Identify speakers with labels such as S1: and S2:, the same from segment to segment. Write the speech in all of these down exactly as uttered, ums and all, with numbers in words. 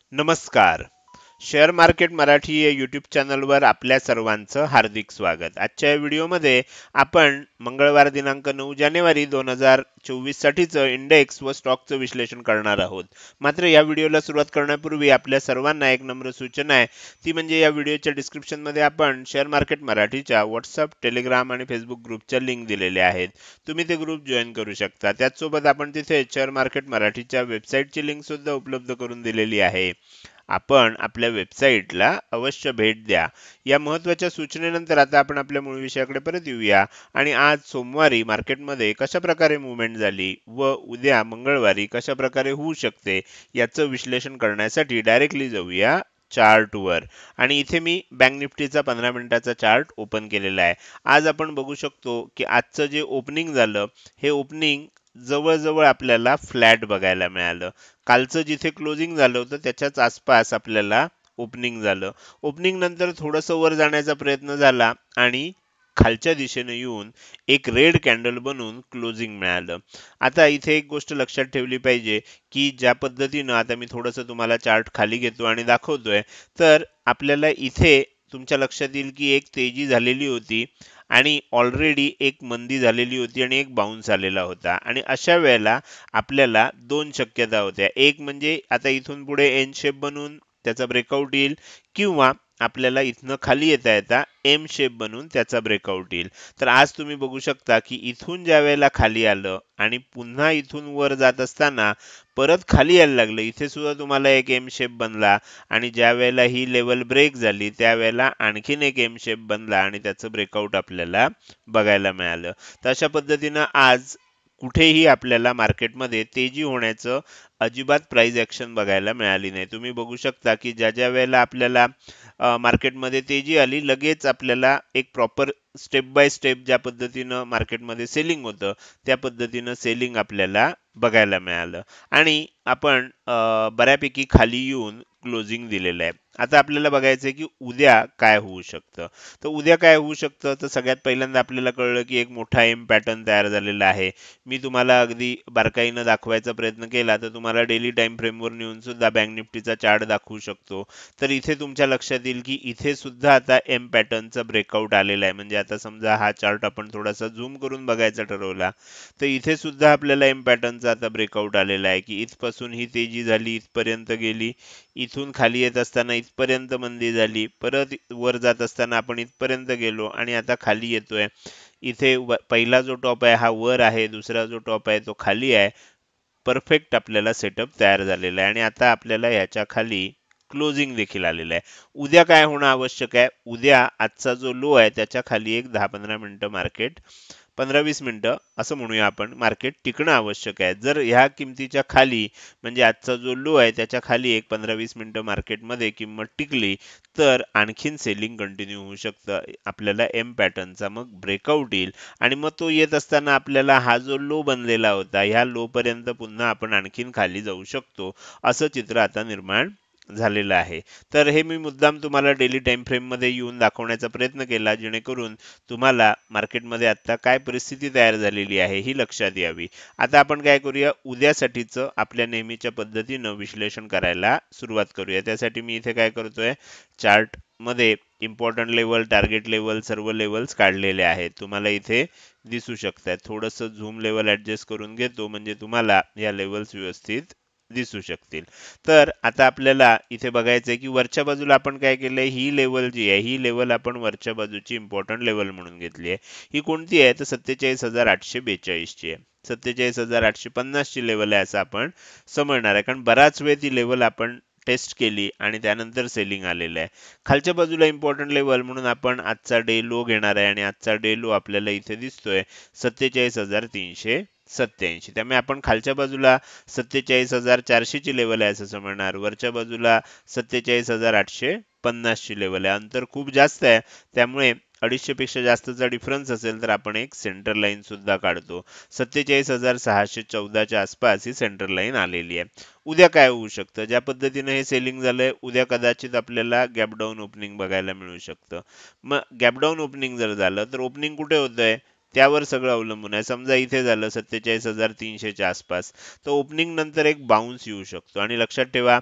S1: नमस्कार. Share market Marathi या YouTube चॅनलवर आपल्या सर्वांचं हार्दिक स्वागत. आजच्या या व्हिडिओमध्ये आपण मंगळवार दिनांक नऊ जानेवारी दोन हजार चोवीस साठीचं इंडेक्स व स्टॉकचं विश्लेषण करणार आहोत. मात्र या व्हिडिओला सुरुवात करण्यापूर्वी आपल्या सर्वांना एक नम्र सूचना आहे, ती म्हणजे या व्हिडिओच्या डिस्क्रिप्शनमध्ये आपण शेअर मार्केट मराठीच्या व्हॉट्सअप, टेलिग्राम आणि फेसबुक ग्रुपच्या लिंक दिलेल्या आहेत. तुम्ही ते ग्रुप जॉईन करू शकता. त्याचसोबत आपण तिथे शेअर मार्केट मराठीच्या वेबसाईटची लिंक सुद्धा उपलब्ध करून दिलेली आहे. आपण आपल्या वेबसाईटला अवश्य भेट द्या. या महत्त्वाच्या सूचनेनंतर आता आपण आपल्या मूळ विषयाकडे परत येऊया आणि आज सोमवारी मार्केटमध्ये कशा प्रकारे मूव्हमेंट झाली व उद्या मंगळवारी कशा प्रकारे होऊ शकते याचं विश्लेषण करण्यासाठी डायरेक्टली जाऊया चार्टवर. आणि इथे मी बँक निफ्टीचा पंधरा मिनिटाचा चार्ट ओपन केलेला आहे. आज आपण बघू शकतो की आजचं जे ओपनिंग झालं हे ओपनिंग जवळजवळ आपल्याला फ्लॅट बघायला मिळालं. कालचं जिथे क्लोजिंग झालं होतं त्याच्याच आसपास आपल्याला ओपनिंग झालं. ओपनिंग नंतर थोडंसं वर जाण्याचा प्रयत्न झाला आणि खालच्या दिशेने येऊन एक रेड कॅन्डल बनवून क्लोजिंग मिळालं. आता इथे एक गोष्ट लक्षात ठेवली पाहिजे की ज्या पद्धतीनं आता मी थोडंसं तुम्हाला चार्ट खाली घेतो आणि दाखवतोय, तर आपल्याला इथे तुमच्या लक्षात येईल की एक तेजी झालेली होती आणि ऑलरेडी एक मंदी झालेली होती आणि एक बाउन्स आलेला होता. आणि अशा वेळेला आपल्याला दोन शक्यता होत्या. एक म्हणजे आता इथून पुढे एन शेप बनून त्याचा ब्रेकआउट येईल किंवा आपल्याला इथनं खाली येता येता एम शेप बनून त्याचा ब्रेकआउट येईल. तर आज तुम्ही बघू शकता की इथून ज्या वेळेला खाली आलं आणि पुन्हा इथून वर जात असताना परत खाली यायला लागलं, इथे सुद्धा तुम्हाला एक एम शेप बनला आणि ज्या वेळेला ही लेवल ब्रेक झाली त्यावेळेला आणखीन एक एम शेप बनला आणि त्याचं ब्रेकआउट आपल्याला बघायला मिळालं. तर अशा पद्धतीनं आज कुठेही आपल्याला मार्केटमध्ये तेजी होण्याचं अजिबात प्राइस ऍक्शन बघायला मिळाली नाही. तुम्ही बघू शकता की ज्या ज्या वेळेला आपल्याला मार्केटमध्ये तेजी आली लगेच आपल्याला एक प्रॉपर स्टेप बाय स्टेप ज्या पद्धतीनं मार्केटमध्ये सेलिंग होतं त्या पद्धतीनं सेलिंग आपल्याला बघायला मिळालं आणि आपण अ, बऱ्यापैकी खाली येऊन क्लोजिंग दिलेलं आहे. आता आपल्याला बघायचं आहे की उद्या काय होऊ शकतं. तर उद्या काय होऊ शकतं, तर सगळ्यात पहिल्यांदा आपल्याला कळलं की एक मोठा एम पॅटर्न तयार झालेला आहे. मी तुम्हाला अगदी बारकाईनं दाखवायचा प्रयत्न केला तर तुम्हाला डेली टाइम फ्रेमवर नेऊन सुद्धा बँक निफ्टीचा चार्ट दाखवू शकतो. तर इथे तुमच्या लक्षात येईल की इथे सुद्धा आता एम पॅटर्नचा ब्रेकआउट आलेला आहे. म्हणजे आता समजा हा चार्ट आपण थोडासा झूम करून बघायचा ठरवला तर इथे सुद्धा आपल्याला एम पॅटर्नचा आता ब्रेकआउट आलेला आहे की इथपासून ही तेजी झाली, इथपर्यंत गेली, इथून खाली येत असताना इथपर्यंत मंदी झाली, परत वर जात असताना आपण इथपर्यंत गेलो आणि आता खाली येतोय. इथे व- पहिला जो टॉप आहे हा वर आहे, दुसरा जो टॉप आहे तो खाली आहे. परफेक्ट आपल्याला सेटअप तयार झालेला आहे आणि आता आपल्याला याच्या खाली क्लोजिंग देखील आलेलं आहे. उद्या काय होणं आवश्यक आहे, उद्या आजचा जो लो आहे त्याच्या खाली एक दहा पंधरा मिनिटं मार्केट पंधरा वीस मिनिटं असं म्हणूया आपण मार्केट टिकणं आवश्यक आहे. जर ह्या किमतीच्या खाली म्हणजे आजचा जो लो आहे त्याच्या खाली एक पंधरा वीस मिनिटं मार्केटमध्ये किंमत टिकली तर आणखीन सेलिंग कंटिन्यू होऊ शकतं. आपल्याला एम पॅटर्नचा मग ब्रेकआउट येईल आणि मग तो येत असताना आपल्याला हा जो लो बनलेला होता ह्या लो पर्यंत पुन्हा आपण आणखीन खाली जाऊ शकतो, असं चित्र आता निर्माण झालेलं आहे. तर हे मी मुद्दाम तुम्हाला डेली टाइम फ्रेम मध्ये येऊन दाखवण्याचा प्रयत्न केला जेणेकरून तुम्हाला मार्केटमध्ये आता काय परिस्थिती तयार झालेली आहे ही लक्षात यावी. आता आपण काय करूया, उद्यासाठीचं आपल्या नेहमीच्या पद्धतीनं विश्लेषण करायला सुरुवात करूया. त्यासाठी मी इथे काय करतोय, चार्ट मध्ये इम्पॉर्टंट लेवल, टार्गेट लेवल सर्व लेवल्स काढलेले आहेत. तुम्हाला इथे दिसू शकतात. थोडंसं झूम लेवल ऍडजस्ट करून घेतो म्हणजे तुम्हाला या लेवल्स व्यवस्थित दिसू शकतील. तर आता आपल्याला इथे बघायचं आहे की वरच्या बाजूला आपण काय केलंय, ही लेवल जी आहे ही लेवल आपण वरच्या बाजूची इम्पॉर्टंट लेवल म्हणून घेतली आहे. ही कोणती आहे तर सत्तेचाळीस हजार आठशे बेचाळीस ची आहे. सत्तेचाळीस हजार आठशे पन्नास ची लेवल आहे असं आपण समजणार आहे, कारण बराच वेळ ती लेवल आपण टेस्ट केली आणि त्यानंतर सेलिंग आलेलं आहे. खालच्या बाजूला इम्पॉर्टंट लेवल म्हणून आपण आजचा डे लो घेणार आहे आणि आजचा डे लो आपल्याला इथे दिसतोय सत्तेचाळीस हजार तीनशे सत्याऐंशी. त्यामुळे आपण खालच्या बाजूला सत्तेचाळीस हजार चारशे ची लेवल आहे असं समजणार, वरच्या बाजूला सत्तेचाळीस हजार आठशे पन्नास ची लेवल आहे. अंतर खूप जास्त आहे त्यामुळे अडीचशे पेक्षा जास्तचा डिफरन्स असेल तर आपण एक सेंटर लाईन सुद्धा काढतो. सत्तेचाळीस हजार सहाशे चौदाच्या आसपास ही सेंटर लाईन आलेली आहे. उद्या काय होऊ शकतं, ज्या पद्धतीने हे सेलिंग झालंय उद्या कदाचित आपल्याला गॅप डाऊन ओपनिंग बघायला मिळू शकतं. मग गॅप डाऊन ओपनिंग जर झालं तर ओपनिंग कुठे होतंय त्यावर सगळं अवलंबून आहे. समजा इथे झालं सत्तेचाळीस हजार तीनशेच्या आसपास तर ओपनिंग नंतर एक बाउन्स येऊ शकतो आणि लक्षात ठेवा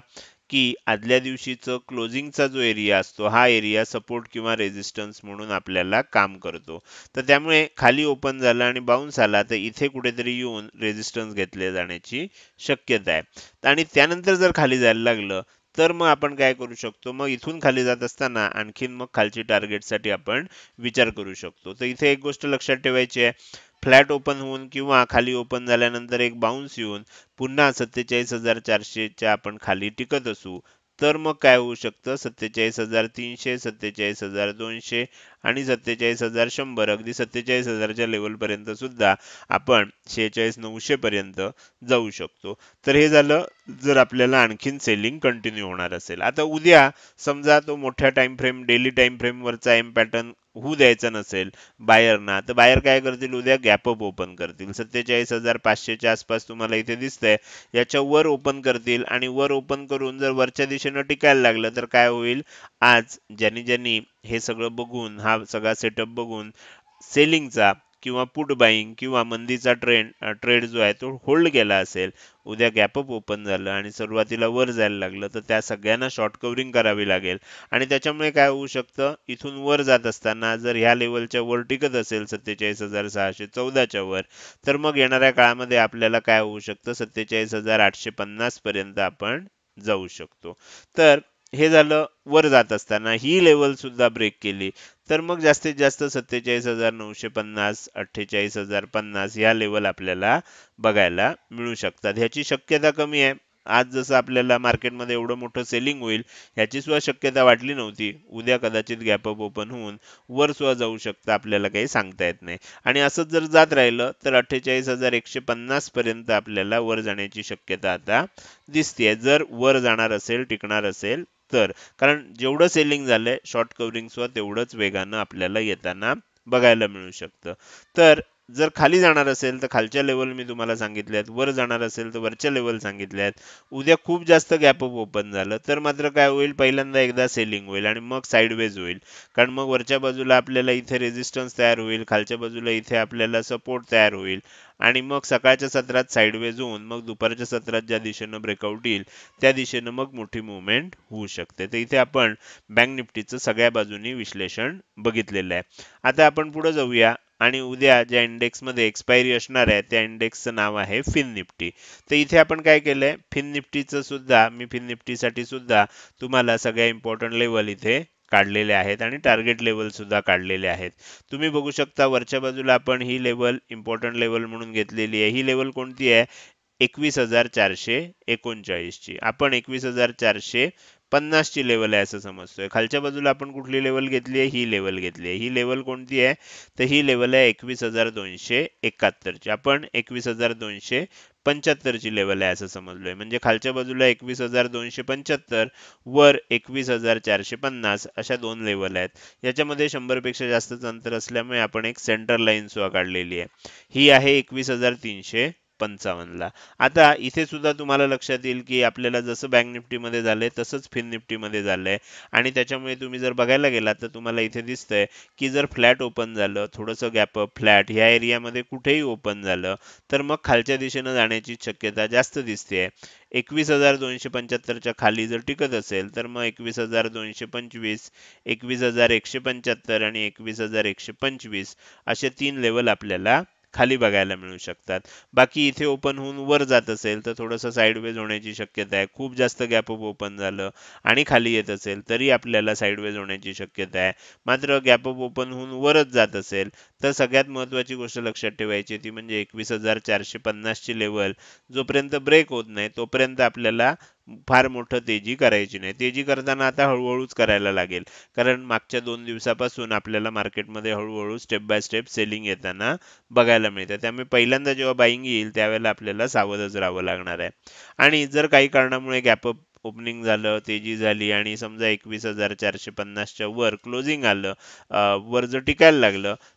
S1: की आदल्या दिवशीचं क्लोजिंगचा जो एरिया असतो हा एरिया सपोर्ट किंवा रेजिस्टन्स म्हणून आपल्याला काम करतो. तर त्यामुळे खाली ओपन झालं आणि बाउन्स आला तर इथे कुठेतरी येऊन रेजिस्टन्स घेतले जाण्याची शक्यता आहे. आणि त्यानंतर जर खाली जायला लागलं तर मग आपण काय करू शकतो, मग इथून खाली जात असताना आणखीन मग खालची टार्गेटसाठी आपण विचार करू शकतो. तर इथे एक गोष्ट लक्षात ठेवायची आहे, फ्लॅट ओपन होऊन किंवा खाली ओपन झाल्यानंतर एक बाउन्स येऊन पुन्हा सत्तेचाळीस हजार चारशेच्या आपण खाली टिकत असू तर मग काय होऊ शकतं, सत्तेचाळीस हजार तीनशे, सत्तेचाळीस हजार दोनशे आणि सत्तेचाळीस हजार शंभर, अगदी सत्तेचाळीस हजारच्या लेवल पर्यंत सुद्धा आपण शेहेचाळीस नऊशे पर्यंत जाऊ शकतो. तर हे झालं जर आपल्याला आणखीन सेलिंग कंटिन्यू होणार असेल. आता उद्या समजा तो मोठ्या time frame daily time frame वरचा एम पॅटर्न होऊ द्यायचा नसेल बायरना, तर बायर काय करतील, उद्या गॅप अप ओपन करतील. सत्तेचाळीस हजार पाचशेच्या आसपास तुम्हाला इथे दिसतंय, याच्या वर ओपन करतील आणि वर ओपन करून जर वरच्या दिशेनं टिकायला लागलं तर काय होईल, आज ज्यांनी ज्यांनी हे सगळं बघून हा सगळा सेटअप बघून सेलिंगचा किंवा पुट बाईंग किंवा मंदीचा ट्रेंड ट्रेड जो आहे तो होल्ड केला असेल, उद्या गॅप अप ओपन झालं आणि सुरुवातीला वर जायला लागलं तर त्या सगळ्यांना शॉर्ट कव्हरिंग करावी लागेल. आणि त्याच्यामुळे काय होऊ शकतं, इथून वर जात असताना जर ह्या लेवलच्या वर टिकत असेल सत्तेचाळीस हजार सहाशे चौदाच्या वर, तर मग येणाऱ्या काळामध्ये आपल्याला काय होऊ शकतं, सत्तेचाळीस हजार आठशे पन्नास पर्यंत आपण जाऊ शकतो. तर हे झालं वर जात असताना. ही लेवल सुद्धा ब्रेक केली तर मग जास्तीत जास्त सत्तेचाळीस हजार नऊशे पन्नास, अठ्ठेचाळीस हजार पन्नास या लेवल आपल्याला बघायला मिळू शकतात. ह्याची शक्यता कमी आहे. आज जसं आपल्याला मार्केटमध्ये एवढं मोठं सेलिंग होईल ह्याची सुद्धा शक्यता वाटली नव्हती. उद्या कदाचित गॅप अप ओपन होऊन वर सुद्धा जाऊ शकतं, आपल्याला काही सांगता येत नाही. आणि असंच जर जात राहिलं तर अठ्ठेचाळीस हजार एकशे पन्नास पर्यंत आपल्याला वर जाण्याची शक्यता आता दिसतेय, जर वर जाणार असेल, टिकणार असेल तर. कारण जेवढं सेलिंग झालंय शॉर्ट कव्हरिंग सुद्धा तेवढंच वेगानं आपल्याला येताना बघायला मिळू शकतं. तर जर खाली जाणार असेल तर खालच्या लेवल मी तुम्हाला सांगितल्या आहेत, वर जाणार असेल तर वरच्या लेवल सांगितल्या आहेत. उद्या खूप जास्त गॅप अप ओपन झालं तर मात्र काय होईल, पहिल्यांदा एकदा सेलिंग होईल आणि मग साइडवेज होईल. कारण मग वरच्या बाजूला आपल्याला इथे रेजिस्टन्स तयार होईल, खालच्या बाजूला इथे आपल्याला सपोर्ट तयार होईल आणि मग सकाळच्या सत्रात साइडवेज होऊन मग दुपारच्या सत्रात ज्या दिशेनं ब्रेकआउट येईल त्या दिशेनं मग मोठी मुवमेंट होऊ शकते. तर इथे आपण बँक निफ्टीचं सगळ्या बाजूनी विश्लेषण बघितलेलं आहे. आता आपण पुढे जाऊया आणि उद्या ज्या इंडेक्समध्ये एक्सपायरी असणार आहे त्या इंडेक्सचं नाव आहे फिन निफ्टी. तर इथे आपण काय केलंय, फिन निफ्टीचं सुद्धा मी फिन निफ्टीसाठी सुद्धा तुम्हाला सगळ्या इम्पॉर्टंट लेवल इथे काढलेले आहेत आणि टार्गेट लेवल सुद्धा काढलेले आहेत. तुम्ही बघू शकता वरच्या बाजूला आपण ही लेवल इम्पॉर्टंट लेवल म्हणून घेतलेली आहे. ही लेवल कोणती आहे, एकवीस हजार चारशे एकोणचाळीस ची. आपण एकवीस हजार चारशे पन्नास ची लेवल आहे असं समजतोय. खालच्या बाजूला आपण कुठली लेवल घेतली आहे, ही लेवल घेतली आहे. ही लेवल कोणती आहे, तर ही लेवल आहे एकवीस हजार दोनशे एकाहत्तर ची. आपण एकवीस हजार दोनशे पंच्याहत्तर ची लेवल आहे असं समजलोय. म्हणजे खालच्या बाजूला एकवीस हजार दोनशे पंच्याहत्तर, वर एकवीस हजार चारशे पन्नास अशा दोन लेवल आहेत. याच्यामध्ये शंभर पेक्षा जास्तच अंतर असल्यामुळे आपण एक सेंटर लाईन सुद्धा काढलेली आहे. ही आहे एकवीस हजार तीनशे पंचावन्न ला. आता इथे सुद्धा तुम्हाला लक्षात येईल की आपल्याला जसं बँक निफ्टीमध्ये झालंय तसंच फिन निफ्टीमध्ये झालंय आणि त्याच्यामुळे तुम्ही जर बघायला गेलात तर तुम्हाला इथे दिसतंय की जर फ्लॅट ओपन झालं, थोडंसं गॅप अप फ्लॅट ह्या एरियामध्ये कुठेही ओपन झालं तर मग खालच्या दिशेनं जाण्याची शक्यता जास्त दिसते. एकवीस हजार दोनशे पंच्याहत्तरच्या खाली जर टिकत असेल तर मग एकवीस हजार दोनशे पंचवीस, एकवीस हजार एकशे पंच्याहत्तर आणि एकवीस हजार एकशे पंचवीस असे तीन लेवल आपल्याला खाली बघायला मिळू शकतात. बाकी इथे ओपन होऊन वर जात असेल तर थोडंसं साइडवेज होण्याची शक्यता आहे. खूप जास्त गॅप अप ओपन झालं आणि खाली येत असेल तरी आपल्याला साइडवेज होण्याची शक्यता आहे. मात्र गॅप अप ओपन होऊन वरच जात असेल तर सगळ्यात महत्त्वाची गोष्ट लक्षात ठेवायची ती म्हणजे एकवीस हजार चारशे पन्नास ची लेवल जोपर्यंत ब्रेक होत नाही तोपर्यंत आपल्याला फार मोठं तेजी करायची नाही. तेजी करताना आता हळूहळूच करायला लागेल, कारण मागच्या दोन दिवसापासून आपल्याला मार्केटमध्ये हळूहळू स्टेप बाय स्टेप सेलिंग येताना बघायला मिळतं. त्यामुळे पहिल्यांदा जेव्हा बाईंग येईल त्यावेळेला आपल्याला सावधच राहावं लागणार आहे. आणि जर काही कारणामुळे गॅप अप ओपनिंग झालं, तेजी झाली आणि समजा एकवीस हजार चारशे पन्नासच्या वर क्लोजिंग आलं, अ, वर जर टिकायला लागलं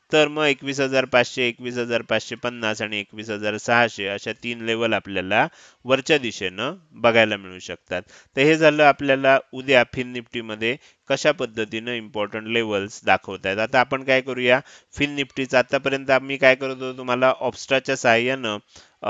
S1: तर मग एकवीस हजार पाचशे, एकवीस हजार पाचशे पन्नास आणि एकवीस हजार सहाशे अशा तीन लेवल आपल्याला वरच्या दिशेनं बघायला मिळू शकतात. तर हे झालं आपल्याला उद्या फिन निफ्टीमध्ये कशा पद्धतीनं इम्पॉर्टंट लेवल्स दाखवतायत. आता आपण काय करूया, फिन निफ्टीचं आतापर्यंत आम्ही काय करत होतो तुम्हाला ऑब्स्ट्राच्या सहाय्यानं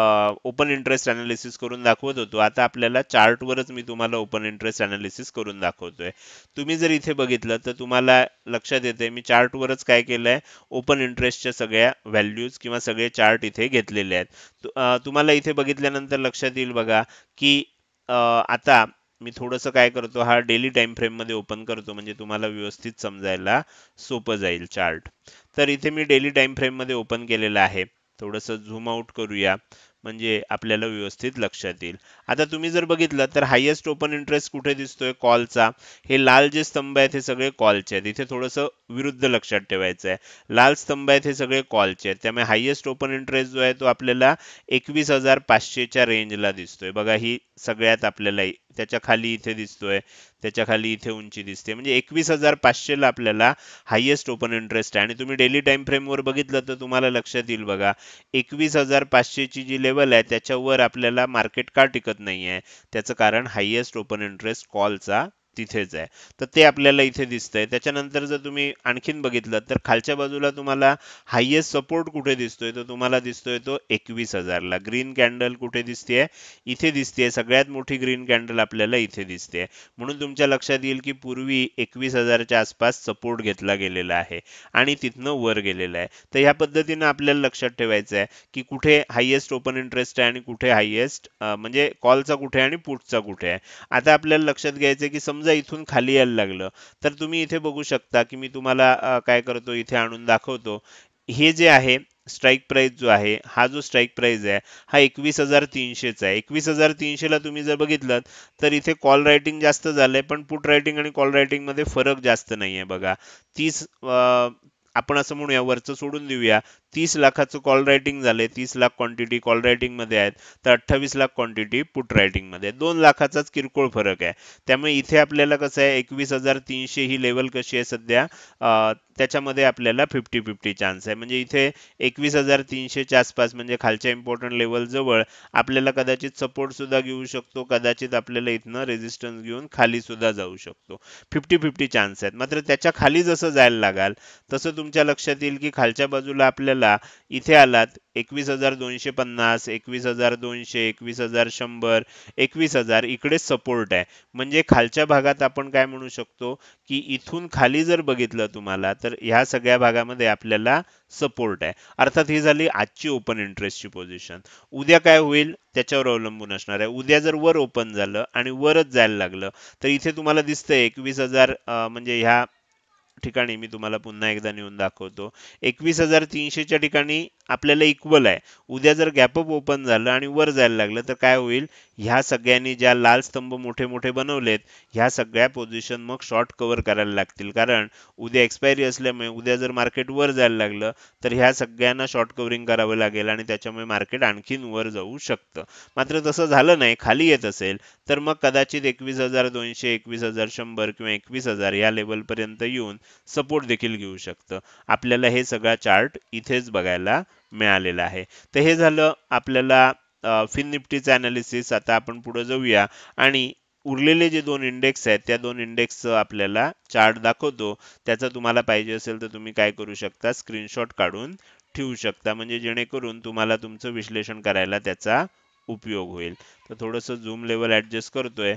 S1: ओपन इंटरेस्ट अनालिसिस करून दाखवत होतो. आता आपल्याला चार्टवरच मी तुम्हाला ओपन इंटरेस्ट अनालिसिस करून दाखवतोय. तुम्ही जर इथे बघितलं तर तुम्हाला लक्षात येते मी चार्टवरच काय केलंय, ओपन इंटरेस्टच्या सगळ्या व्हॅल्यूज किंवा सगळे चार्ट इथे घेतलेले आहेत. तु- अं, तुम्हाला इथे बघितल्यानंतर लक्षात येईल बघा की अं, आता मी थोडंसं काय करतो, हा डेली टाइम फ्रेम मध्ये ओपन करतो म्हणजे तुम्हाला व्यवस्थित समजायला सोपं जाईल चार्ट. तर इथे मी डेली टाइम फ्रेम मध्ये ओपन केलेलं आहे. थोडंसं झूम आउट करूया म्हणजे आपल्याला व्यवस्थित लक्षात येईल. आता तुम्ही जर बघितलं तर हायेस्ट ओपन इंटरेस्ट कुठे दिसतोय, कॉलचा. हे लाल जे स्तंभ आहेत हे सगळे कॉलचे आहेत. इथे थोडंसं विरुद्ध लक्षात ठेवायचं आहे. लाल स्तंभ आहेत हे सगळे कॉलचे आहेत. त्यामुळे हायेस्ट ओपन इंटरेस्ट जो आहे तो आपल्याला एकवीस हजार पाचशेच्या रेंजला दिसतोय बघा. ही सगळ्यात आपल्याला इ- त्याच्या खाली इथे दिसतोय, त्याच्या खाली इथे उंची दिसते, म्हणजे एकवीस हजार पाचशे ला आपल्याला हायेस्ट ओपन इंटरेस्ट आहे. आणि तुम्ही डेली टाइम फ्रेम वर बघितलं तर तुम्हाला लक्षात येईल बघा, एकवीस हजार पाचशे ची जी लेवल आहे त्याच्यावर आपल्याला मार्केट का टिकत नाहीये, त्याचं कारण हायेस्ट ओपन इंटरेस्ट कॉलचा तिथेच आहे. तर ते आपल्याला इथे दिसतंय. त्याच्यानंतर जर तुम्ही आणखीन बघितलं तर खालच्या बाजूला तुम्हाला हायेस्ट सपोर्ट कुठे दिसतोय, तो तुम्हाला दिसतोय तो एकवीस हजार ला. ग्रीन कॅन्डल कुठे दिसतेय, इथे दिसतेय. सगळ्यात मोठी ग्रीन कॅन्डल आपल्याला इथे दिसते. म्हणून तुमच्या लक्षात येईल की पूर्वी एकवीस हजारच्या आसपास सपोर्ट घेतला गेलेला आहे आणि तिथनं वर गेलेला आहे. तर ह्या पद्धतीनं आपल्याला लक्षात ठेवायचं आहे की कुठे हायेस्ट ओपन इंटरेस्ट आहे आणि कुठे हायेस्ट म्हणजे कॉलचा कुठे आणि पुटचा कुठे आहे. आता आपल्याला लक्षात घ्यायचं आहे की समजा इथून खाली यायला लागलं तर तुम्ही इथे बघू शकता की मी तुम्हाला अ, काय करतो इथे आणून दाखवतो. हे जे आहे स्ट्राईक प्राइस जो आहे, हा जो स्ट्राईक प्राइस आहे हा एकवीस हजार तीनशेचा आहे. एकवीस हजार तीनशे ला तुम्ही जर बघितलं तर इथे कॉल रायटिंग जास्त झालंय, पण पुट रायटिंग आणि कॉल रायटिंग मध्ये फरक जास्त नाहीये बघा. तीस अ, आपण असं म्हणूया, वरचं सोडून देऊया, तीस लाखाचं कॉल रायटिंग झालंय. तीस लाख क्वांटिटी कॉल रायटिंग मध्ये आहेत, तर अठ्ठावीस लाख क्वांटिटी पुट रायटिंग मध्ये. दोन लाखाचाच किरकोळ फरक आहे. त्यामुळे इथे आपल्याला कसं आहे, एकवीस हजार तीनशे ही लेवल कशी आहे सध्या, अ, त्याच्यामध्ये आपल्याला फिफ्टी फिफ्टी चान्स आहे. म्हणजे इथे एकवीस हजार तीनशेच्या आसपास म्हणजे खालच्या इम्पॉर्टंट लेवल जवळ आपल्याला कदाचित सपोर्ट सुद्धा घेऊ शकतो, कदाचित आपल्याला इथनं रेजिस्टन्स घेऊन खाली सुद्धा जाऊ शकतो. फिफ्टी फिफ्टी चान्स आहेत. मात्र त्याच्या खाली जसं जायला लागाल तसं तुमच्या लक्षात येईल की खालच्या बाजूला आपल्याला इथे आलात एकवीस हजार दोनशे पन्नास, एकवीस हजार दोनशे, एकवीस हजार शंभर, एकवीस हजार इकडे सपोर्ट आहे. म्हणजे खालच्या भागात आपण काय म्हणू शकतो की इथून खाली जर बघितलं तुम्हाला तर ह्या सगळ्या भागामध्ये आपल्याला सपोर्ट आहे. अर्थात ही झाली आजची ओपन इंटरेस्टची पोझिशन. उद्या काय होईल त्याच्यावर अवलंबून असणार आहे. उद्या जर वर ओपन झालं आणि वरच जायला लागलं तर इथे तुम्हाला दिसतंय एकवीस हजार म्हणजे ह्या ठिकाणी मी तुम्हाला पुन्हा एकदा नेऊन दाखवतो. एकवीस हजार तीनशेच्या ठिकाणी आपल्याला इक्वल आहे. उद्या जर गॅपअप ओपन झालं आणि वर जायला लागलं तर काय होईल, ह्या सगळ्यांनी ज्या लाल स्तंभ मोठे मोठे बनवलेत ह्या सगळ्या पोझिशन मग शॉर्ट कव्हर करायला लागतील. कारण उद्या एक्सपायरी असल्यामुळे उद्या जर मार्केट वर जायला लागलं तर ह्या सगळ्यांना शॉर्ट कव्हरिंग करावं लागेल आणि त्याच्यामुळे मार्केट आणखीन वर जाऊ शकतं. मात्र तसं झालं नाही, खाली येत असेल तर मग कदाचित एकवीस हजार दोनशे, एकवीस हजार शंभर किंवा एकवीस हजार या लेवल पर्यंत येऊन सपोर्ट देखील घेऊ शकतं. आपल्याला हे सगळा चार्ट इथेच बघायला मिळालेला आहे. तर हे झालं आपल्याला फिन निफ्टीचं अनालिसिस. आता आपण पुढे जाऊया आणि उरलेले जे दोन इंडेक्स आहेत त्या दोन इंडेक्सचं आपल्याला चार्ट दाखवतो. त्याचा तुम्हाला पाहिजे असेल तर तुम्ही काय करू शकता, स्क्रीनशॉट काढून ठेवू शकता, म्हणजे जेणेकरून तुम्हाला तुमचं विश्लेषण करायला त्याचा उपयोग होईल. तर थोडंसं झूम लेवल ऍडजस्ट करतोय.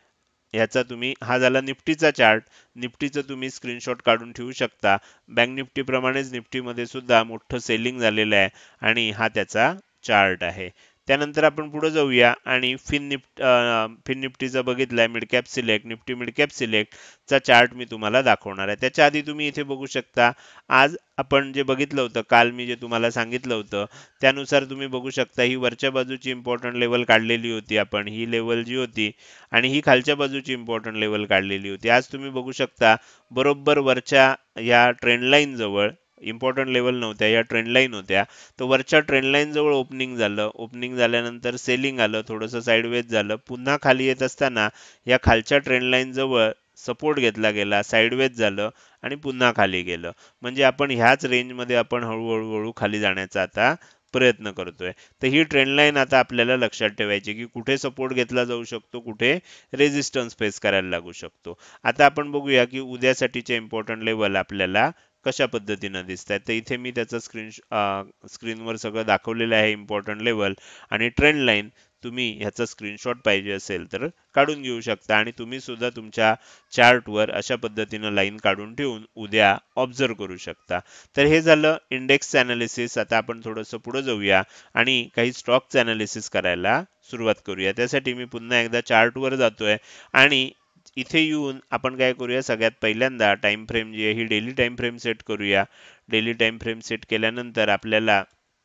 S1: ह्याचा तुम्ही, हा झाला निफ्टीचा चार्ट. निफ्टीचं तुम्ही स्क्रीनशॉट काढून ठेवू शकता. बँक निफ्टी प्रमाणेच निफ्टीमध्ये सुद्धा मोठं सेलिंग झालेलं आहे आणि हा त्याचा चार्ट आहे. त्यानंतर आपण पुढे जाऊया आणि फिन निफ्ट फिन निफ्टीचा बघितलाय mid cap select, Nifty mid cap select चा चार्ट मी तुम्हाला दाखवणार आहे. त्याच्या आधी तुम्ही इथे बघू शकता, आज आपण जे बघितलं होतं, काल मी जे तुम्हाला सांगितलं होतं त्यानुसार तुम्ही बघू शकता ही वरच्या बाजूची इम्पॉर्टंट लेवल काढलेली होती आपण. ही लेवल जी होती आणि ही खालच्या बाजूची इम्पॉर्टंट लेवल काढलेली होती. आज तुम्ही बघू शकता बरोबर वरच्या या ट्रेंड लाईन जवळ, इम्पॉर्टंट लेवल नव्हत्या, या ट्रेंड लाईन होत्या, तर वरच्या ट्रेंड लाईन जवळ ओपनिंग झालं. ओपनिंग झाल्यानंतर सेलिंग आलं, थोडंसं साईडवेज झालं, पुन्हा खाली येत असताना या खालच्या ट्रेंड लाईन जवळ सपोर्ट घेतला गेला, साइडवेज झालं आणि पुन्हा खाली गेलं. म्हणजे आपण ह्याच रेंजमध्ये आपण हळूहळू हळू खाली जाण्याचा आता प्रयत्न करतोय. तर ही ट्रेंड लाईन आता आपल्याला लक्षात ठेवायची की कुठे सपोर्ट घेतला जाऊ शकतो, कुठे रेझिस्टन्स फेस करायला लागू शकतो. आता आपण बघूया की उद्यासाठीचे इम्पॉर्टंट लेवल आपल्याला कशा पद्धतीनं दिसत आहेत. तर इथे मी त्याचं स्क्रीन स्क्रीनवर सगळं दाखवलेलं आहे, इम्पॉर्टंट लेवल आणि ट्रेंड लाईन. तुम्ही ह्याचा स्क्रीनशॉट पाहिजे असेल तर काढून घेऊ शकता आणि तुम्ही सुद्धा तुमच्या चार्टवर अशा पद्धतीनं लाईन काढून ठेवून उद्या ऑब्झर्व करू शकता. तर हे झालं इंडेक्स अनालिसिस. आता आपण थोडंसं पुढे जाऊया आणि काही स्टॉकचं अनालिसिस करायला सुरुवात करूया. त्यासाठी मी पुन्हा एकदा चार्टवर जातोय आणि इथे येऊन आपण काय करूया, सगळ्यात पहिल्यांदा टाइम फ्रेम जी आहे ही डेली टाइम फ्रेम सेट करूया. डेली टाइम फ्रेम सेट केल्यानंतर आपल्याला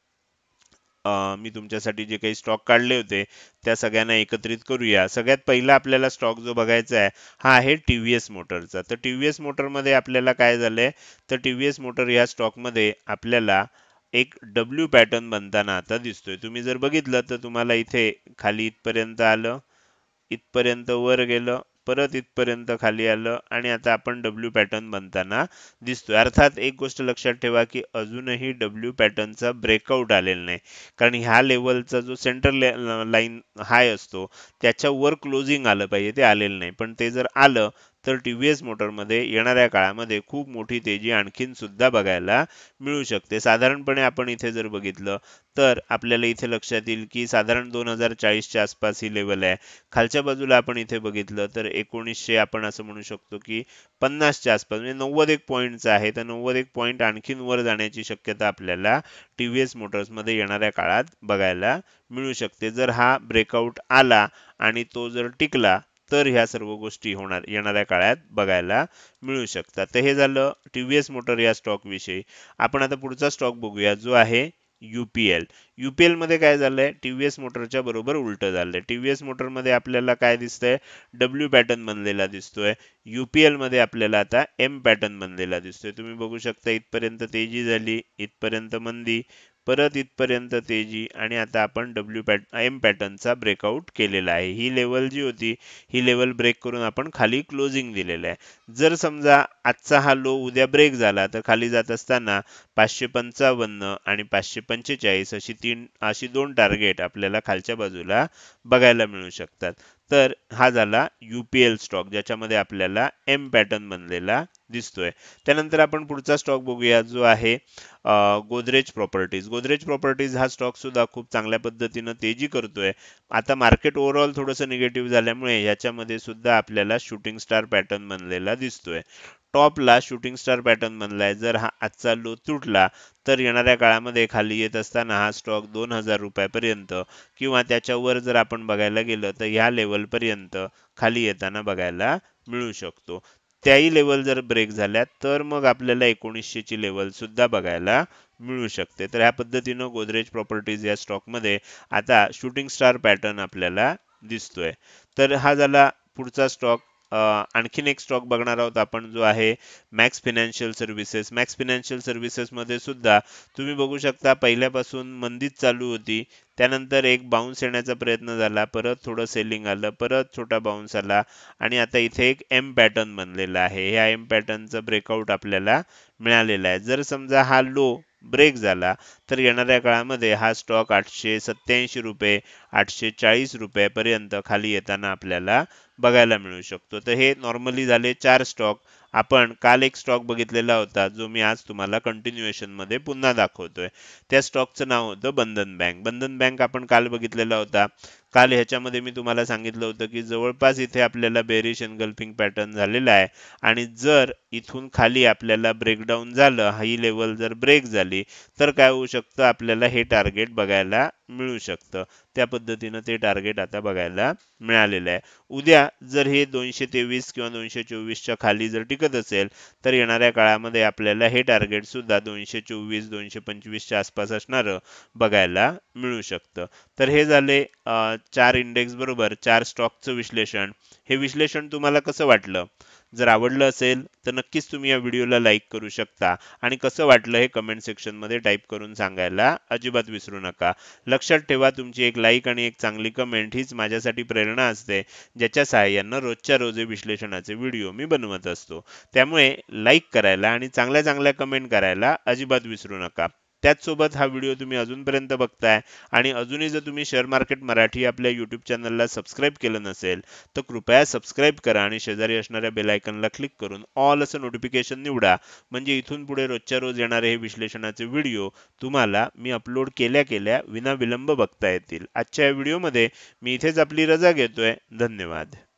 S1: अ, मी तुमच्यासाठी जे काही स्टॉक काढले होते त्या सगळ्यांना एकत्रित करूया. सगळ्यात पहिला आपल्याला स्टॉक जो बघायचा आहे हा आहे टीव्हीएस मोटरचा. तर टीव्हीएस मोटरमध्ये आपल्याला काय झालंय, तर टीव्हीएस मोटर या स्टॉकमध्ये आपल्याला एक डब्ल्यू पॅटर्न बनताना आता दिसतोय. तुम्ही जर बघितलं तर तुम्हाला इथे खाली इथपर्यंत आलं, इथपर्यंत वर गेलं, परत इथपर्यंत खाली आलं आणि आता आपण डब्ल्यू पॅटर्न बनताना दिसतोय. अर्थात एक गोष्ट लक्षात ठेवा की अजूनही डब्ल्यू पॅटर्नचा ब्रेकआउट आलेला नाही, कारण ह्या लेवलचा जो सेंटर लाईन हाय असतो त्याच्यावर क्लोजिंग आलं पाहिजे, ते आलेलं नाही. पण ते जर आलं तर टीव्हीएस मोटरमध्ये येणाऱ्या काळामध्ये खूप मोठी तेजी आणखीन सुद्धा बघायला मिळू शकते. साधारणपणे आपण इथे जर बघितलं तर आपल्याला इथे लक्षात येईल की साधारण दोन हजार चाळीसच्या आसपास ही लेवल आहे. खालच्या बाजूला आपण इथे बघितलं तर एकोणीसशे आपण असं म्हणू शकतो की पन्नासच्या आसपास, म्हणजे नव्वद एक पॉईंटचा आहे. तर नव्वद एक पॉईंट आणखीन वर जाण्याची शक्यता आपल्याला टीव्हीएस मोटर्समध्ये येणाऱ्या काळात बघायला मिळू शकते. जर हा ब्रेकआउट आला आणि तो जर टिकला तर ह्या सर्व गोष्टी होणार येणाऱ्या काळात बघायला मिळू शकतात. तर हे झालं टीव्हीएस मोटर या स्टॉक विषयी. आपण आता पुढचा स्टॉक बघूया जो आहे यूपीएल. यूपीएल मध्ये काय झालंय, टीव्हीएस मोटरच्या बरोबर उलट झालंय. टीव्हीएस मोटर मध्ये आपल्याला काय दिसतंय, डब्ल्यू पॅटर्न बनलेला दिसतोय. यूपीएल मध्ये आपल्याला आता एम पॅटर्न बनलेला दिसतोय. तुम्ही बघू शकता इथपर्यंत तेजी झाली, इथपर्यंत मंदी, परत इथपर्यंत तेजी आणि आता आपण डब्ल्यू पॅट एम पॅटर्नचा ब्रेकआउट केलेला आहे. ही लेवल जी होती ही लेवल ब्रेक करून आपण खाली क्लोजिंग दिलेलं आहे. जर समजा आजचा हा लो उद्या ब्रेक झाला तर खाली जात असताना पाचशे पंचावन्न आणि पाचशे पंचेचाळीस अशी तीन अशी दोन टार्गेट आपल्याला खालच्या बाजूला बघायला मिळू शकतात. तर हा झाला यूपीएल स्टॉक ज्याच्यामध्ये आपल्याला एम पॅटर्न बनलेला दिसतोय. त्यानंतर आपण पुढचा स्टॉक बघूया जो आहे गोदरेज प्रॉपर्टीज. गोदरेज प्रॉपर्टीज हा स्टॉक सुद्धा खूप चांगल्या पद्धतीनं तेजी करतोय. आता मार्केट ओव्हरऑल थोडंसं निगेटिव्ह झाल्यामुळे याच्यामध्ये सुद्धा आपल्याला शूटिंग स्टार पॅटर्न बनलेला दिसतोय. टॉपला शूटिंग स्टार पॅटर्न बनलाय. जर हा आजचा लो तुटला तर येणाऱ्या काळामध्ये खाली येत असताना हा स्टॉक दोन हजार रुपयापर्यंत किंवा त्याच्यावर जर आपण बघायला गेलं तर ह्या लेवल पर्यंत खाली येताना बघायला मिळू शकतो. त्याही लेवल जर ब्रेक झाल्या तर मग आपल्याला एकोणीसशे ची लेवल सुद्धा बघायला मिळू शकते. तर ह्या पद्धतीनं गोदरेज प्रॉपर्टीज या स्टॉकमध्ये आता शूटिंग स्टार पॅटर्न आपल्याला दिसतोय. तर हा झाला पुढचा स्टॉक. आणखीन एक स्टॉक बघणार आहोत आपण जो आहे Max Financial Services. Max Financial Services मध्ये सुद्धा तुम्ही बघू शकता पहिल्यापासून मंदीच चालू होती, त्यानंतर एक बाउन्स येण्याचा प्रयत्न झाला, परत थोडं सेलिंग आलं, परत छोटा बाउन्स आला आणि आता इथे एक एम पॅटर्न बनलेला आहे. ह्या एम पॅटर्नचा ब्रेकआउट आपल्याला मिळालेला आहे. जर समजा हा लो ब्रेक झाला तर येणाऱ्या काळामध्ये हा स्टॉक आठशे सत्याऐंशी रुपये आठशे चाळीस रुपयापर्यंत खाली येताना आपल्याला बघायला मिळू शकतो. तर हे नॉर्मली झाले चार स्टॉक. आपण काल एक स्टॉक बघितलेला होता जो मी आज तुम्हाला कंटिन्युएशन मध्ये पुन्हा दाखवतोय. त्या स्टॉकचं नाव होतं बंधन बँक. बंधन बँक आपण काल बघितलेला होता. काल ह्याच्यामध्ये मी तुम्हाला सांगितलं होतं की जवळपास इथे आपल्याला बेरिश एनगल्फिंग पॅटर्न झालेला आहे आणि जर इथून खाली आपल्याला ब्रेकडाऊन झालं, ही लेवल जर ब्रेक झाली तर काय होऊ शकतं, आपल्याला हे टार्गेट बघायला मिळू शकतं. त्या पद्धतीनं ते टार्गेट आता बघायला मिळालेलं आहे. उद्या जर हे दोनशे तेवीस किंवा दोनशे चोवीसच्या खाली जर टिकत असेल तर येणाऱ्या काळामध्ये आपल्याला हे टार्गेट सुद्धा दोनशे चोवीस दोनशे पंचवीसच्या आसपास असणारं बघायला मिळू शकतं. तर हे झाले अ, चार इंडेक्स बरोबर चार स्टॉकचं विश्लेषण. हे विश्लेषण तुम्हाला कसं वाटलं जर आवडलं असेल तर नक्कीच तुम्ही या व्हिडिओला लाईक करू शकता आणि कसं वाटलं हे कमेंट सेक्शनमध्ये टाईप करून सांगायला अजिबात विसरू नका. लक्षात ठेवा, तुमची एक लाईक आणि एक चांगली कमेंट हीच माझ्यासाठी प्रेरणा असते, ज्याच्या सहाय्यानं रोजच्या रोज हे विश्लेषणाचे व्हिडिओ मी बनवत असतो. त्यामुळे लाईक करायला आणि चांगल्या चांगल्या कमेंट करायला अजिबात विसरू नका. त्याचसोबत हा व्हिडिओ तुम्ही अजूनपर्यंत बघताय आणि अजूनही जर तुम्ही शेअर मार्केट मराठी आपल्या यूट्यूब चॅनलला सबस्क्राईब केलं नसेल तर कृपया सबस्क्राईब करा आणि शेजारी असणाऱ्या बेल आयकॉनला क्लिक करून ऑल असं नोटिफिकेशन निवडा. म्हणजे इथून पुढे रोजच्या रोज येणारे हे विश्लेषणाचे व्हिडिओ तुम्हाला मी अपलोड केल्या केल्या विनाविलंब बघता येतील. आजच्या या व्हिडिओमध्ये मी इथेच आपली रजा घेतोय. धन्यवाद.